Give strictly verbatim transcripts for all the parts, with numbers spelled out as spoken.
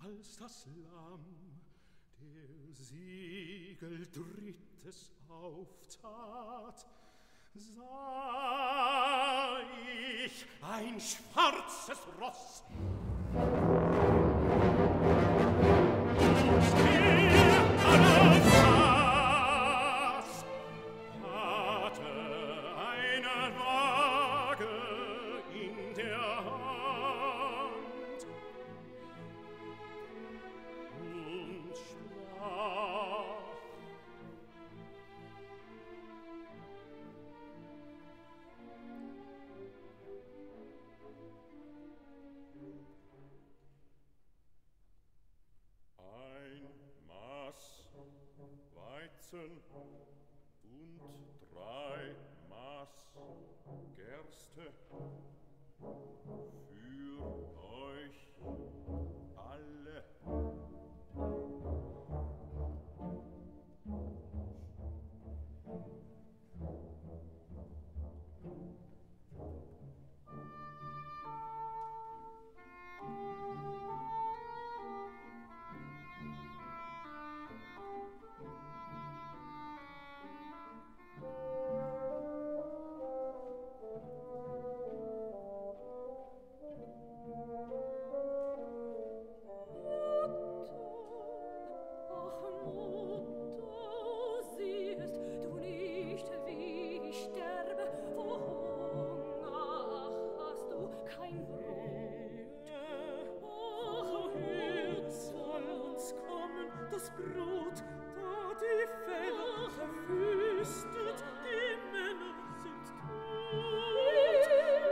als das Lamm der Siegel drittes auftat, sah ich ein schwarzes Ross. Und der Alabaster hatte eine Waage in der Hand und sprach: ein Maß Weizen und drei Maß Gerste für euch alle. Das Brot, da die Felle verwüstet, die Männer sind tot.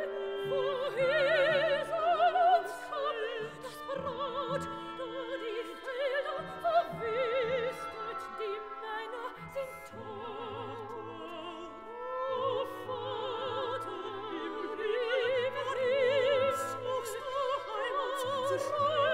Woher soll uns kommen das Brot, da die Felder verwüstet, die Männer sind tot? O Vater, im Lieberiss, suchst du Heimat zu schauen,